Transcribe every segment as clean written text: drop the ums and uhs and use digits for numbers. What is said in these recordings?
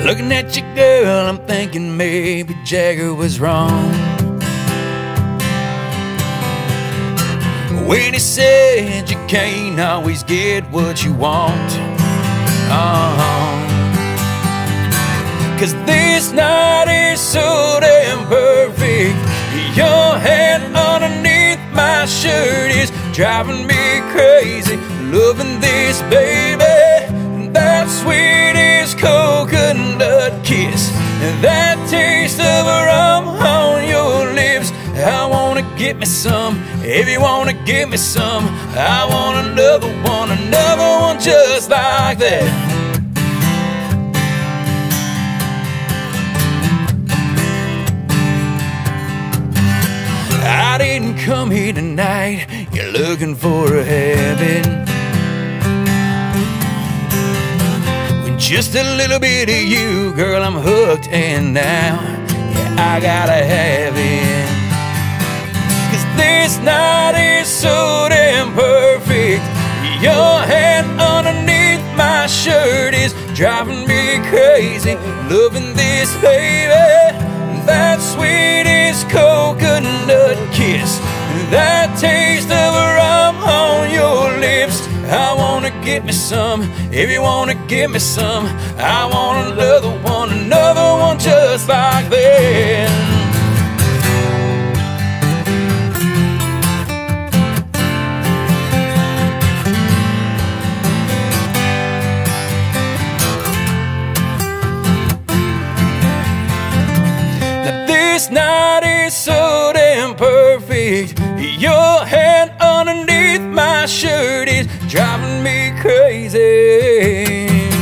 Looking at you, girl, I'm thinking maybe Jagger was wrong when he said you can't always get what you want. Cause this night is so damn perfect. Your hand underneath my shirt is driving me crazy. Loving this, baby, that sweetest coconut kiss, and that taste of rum on your lips. I wanna get me some, if you wanna give me some. I want another one just like that. I didn't come here tonight, you're looking for a habit. With just a little bit of you, girl, I'm hooked, and now, yeah, I gotta have it. Cause this night is so damn perfect. Your hand underneath my shirt is driving me crazy. Loving this, baby, that sweetest coconut kiss, that taste of rum on your lips. I wanna get me some, if you wanna give me some. I want another one just like that. This night is so damn perfect. Your hand underneath my shirt is driving me crazy.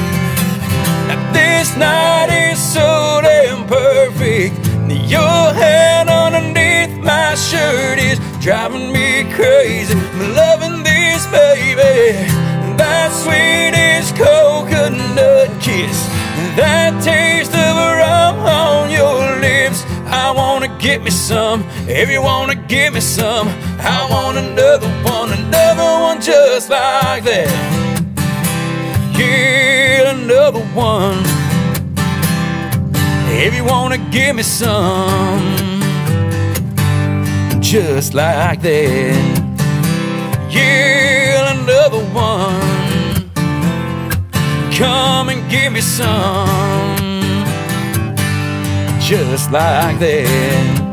This night is so damn perfect. Your hand underneath my shirt is driving me crazy. I'm loving this, baby, that sweetest coconut kiss, that taste of rum on your lips. I wanna get me some, if you wanna give me some. I want another one just like that. Yeah, another one, if you wanna give me some, just like that. Yeah, another one, come and give me some, just like that.